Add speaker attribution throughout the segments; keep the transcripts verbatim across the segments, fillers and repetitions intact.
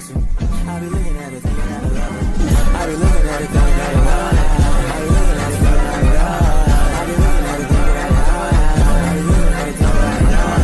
Speaker 1: hustle. I be looking at it, thinking I love it. I be looking at it, thinking I love it. I be looking at it, thinking I love it. I be looking at it, thinking I love it. I be looking at it, thinking I love it.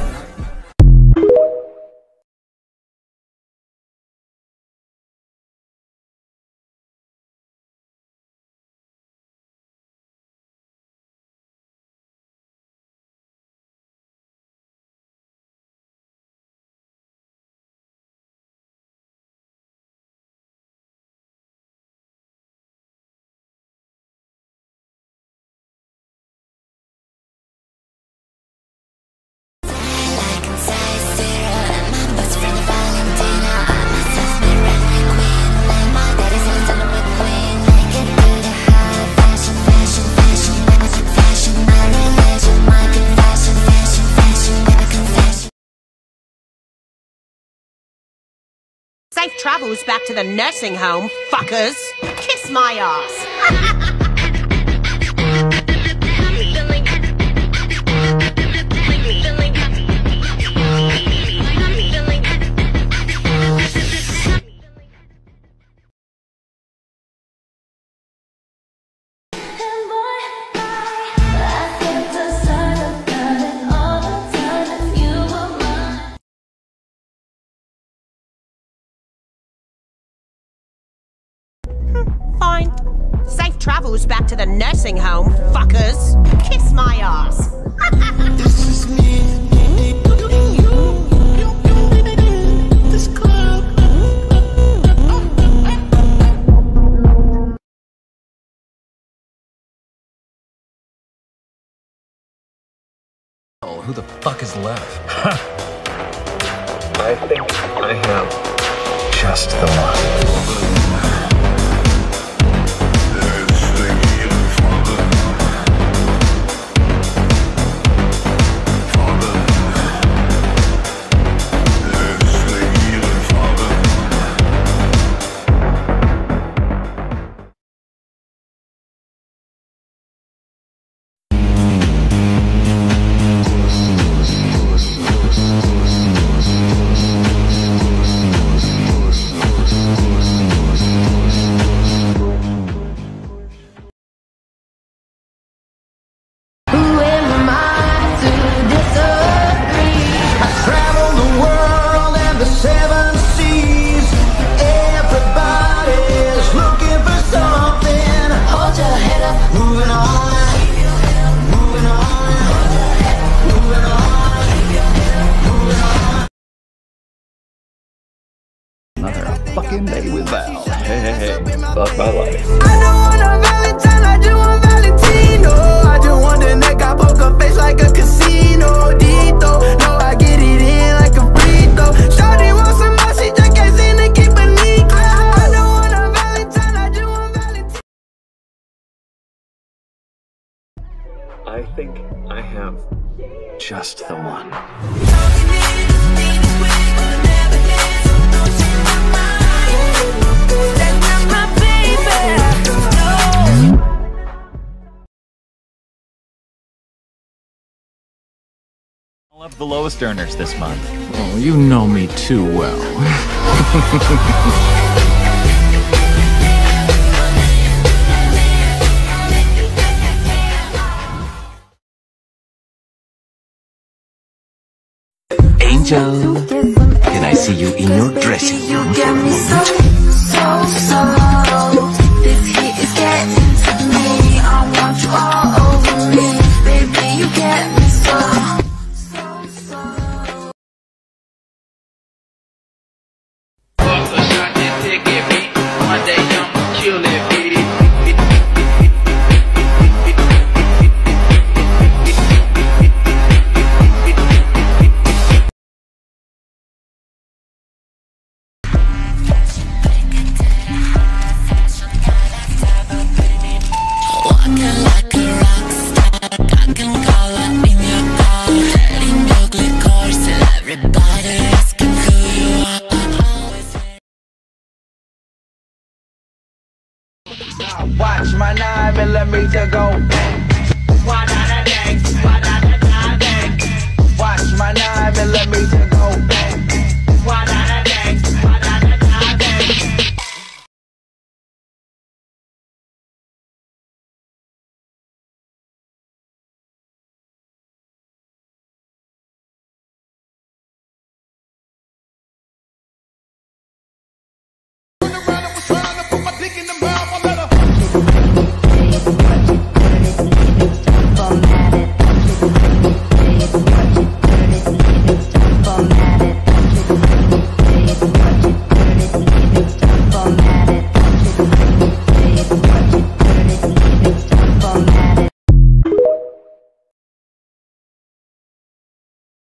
Speaker 2: Safe travels back to the nursing home, fuckers. Kiss my ass. Fine. Safe travels back to the nursing home, fuckers. Kiss my ass.
Speaker 1: This is me. This club.
Speaker 3: Oh, who the fuck is left? I think I have just the one.
Speaker 4: Fucking day with Val. Hey, hey, hey. Fuck my life.
Speaker 1: I don't want a Valentine, I just want Valentino. I just want the neck, I poke her face like a casino. Dito, no, I get it in like a free throw. Shawty wants some more, she just can't seem to keep a neat. I don't want a Valentine, I just want Valentine.
Speaker 3: I think I have just the one.
Speaker 5: All of the lowest earners this month.
Speaker 6: Oh, you know me too well.
Speaker 7: Angel, can I see you in your dressing room for a moment?
Speaker 8: So, so, this heat is getting to me. I want you all over me. Baby, you get me so, so, so.
Speaker 9: Fuck a shot, then take it, me. One day I'ma kill it, baby.
Speaker 1: Watch my nine millimeter go bang. Watch my nine millimeter